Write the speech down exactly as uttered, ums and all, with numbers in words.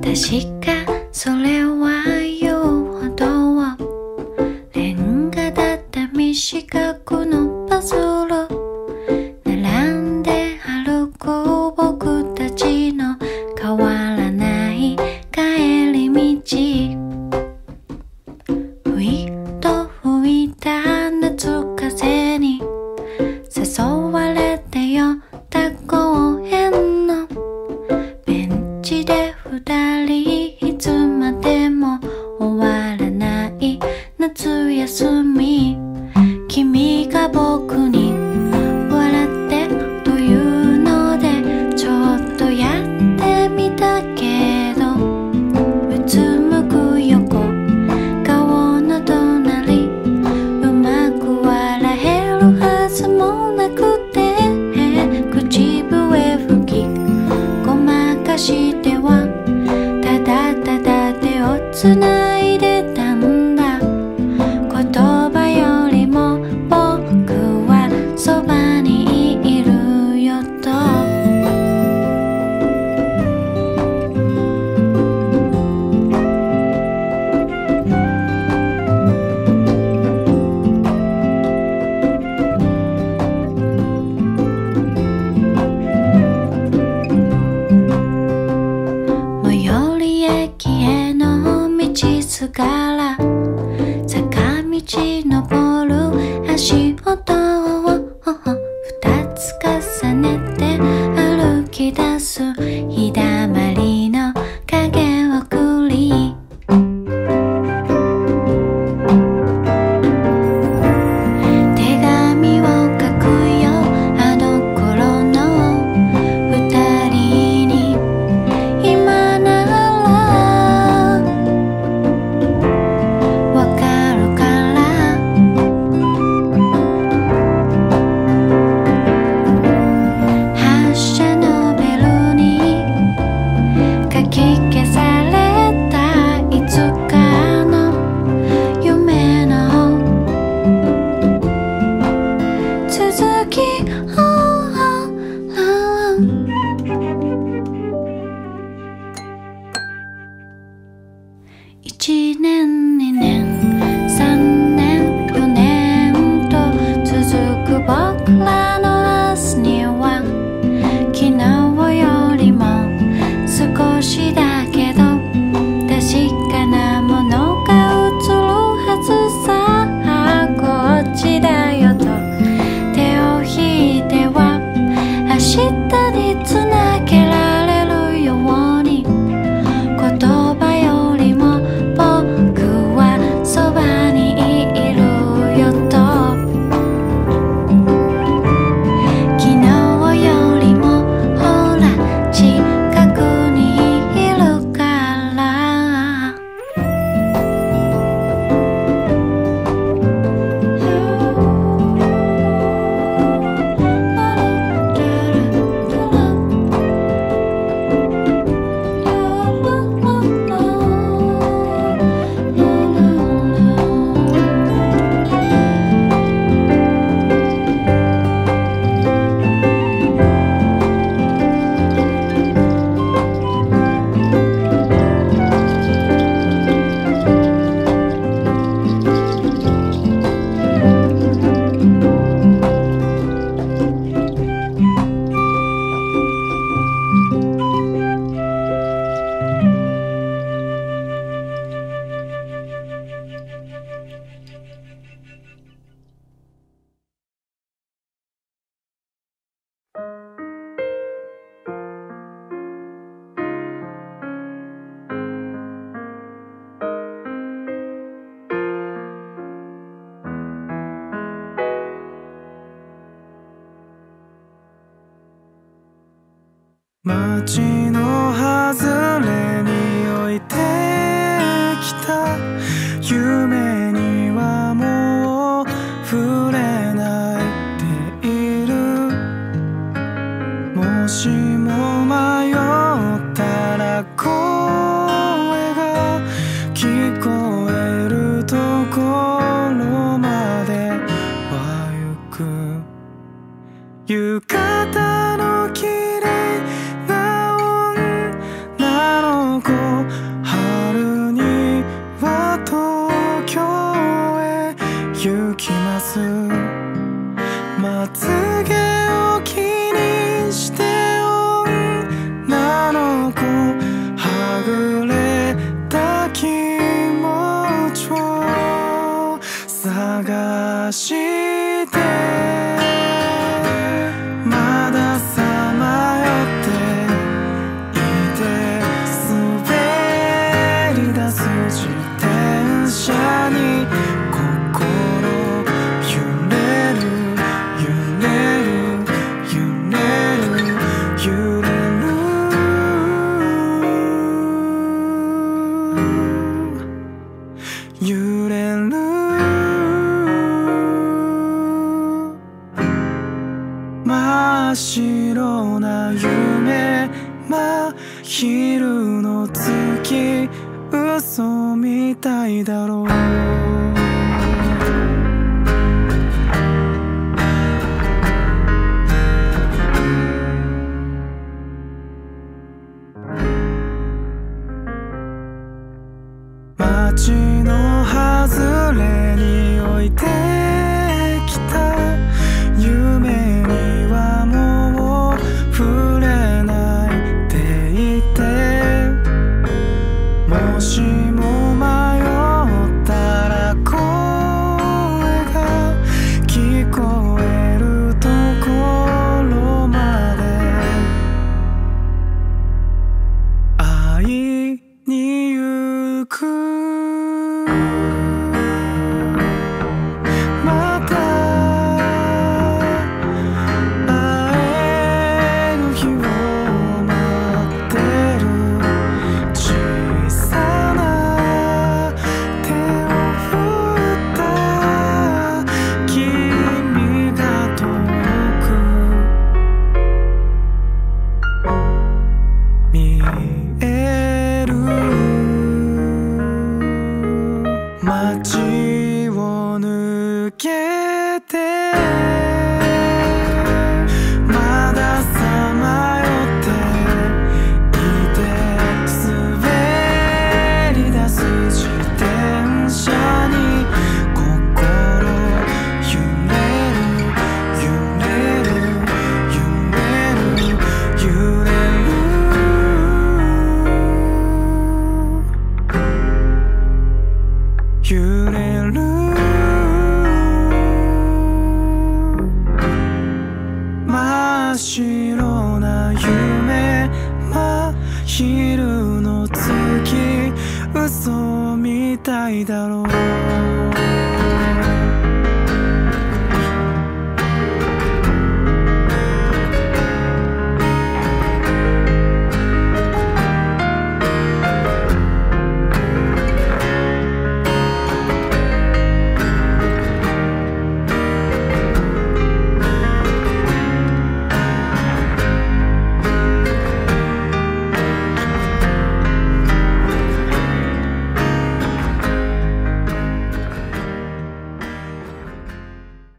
確かそれは言うほどレンガだった三四角のパズル並んで歩く僕たちの変わらない帰り道ふいと吹いた夏風に誘われて寄った公園のベンチで二人いつまでも終わらない夏休み君が僕に笑ってというのでちょっとやってみたけどうつむく横顔の隣うまく笑えるはずもなくて口笛吹きごまかしてはただただ手をつないでたんだ言葉よりも僕はそばにいるよと最寄り駅への道すがら坂道登る足音を二つ重ねて歩き出す日だまりの影をくり手紙を書くよあの頃の二人に今ならわかるから発車のベルにかき消されたいつかの夢の続き一年二年三年四年と続く僕らの明日には昨日よりも少しだけど確かなものが映るはずさこっちだよと手を引いては明日につなげられるように言葉よりも僕はそばにいるよと昨日よりもほら近くにいるから街の外れに置いてきた夢にはもう触れないでいるもしも迷ったら声が聞こえるところまでは行く浴衣の綺麗な女すまつげを気にして女の子はぐれた気持ちを探してまださまよっていて滑り出す自転車に心揺れる揺れる揺れる揺れる揺れる真っ白な夢真昼の月嘘みたいだろう街の外れに置いてきた夢にはもう触れないでいてもしも迷ったら声が聞こえるところまで会いに行くまた会える日を待ってる小さな手を振った君が遠く見える街を抜けてまださまよっていて滑り出す自転車に心揺れる揺れる揺れる揺れる揺れる真っ白な夢真昼の月嘘みたいだろう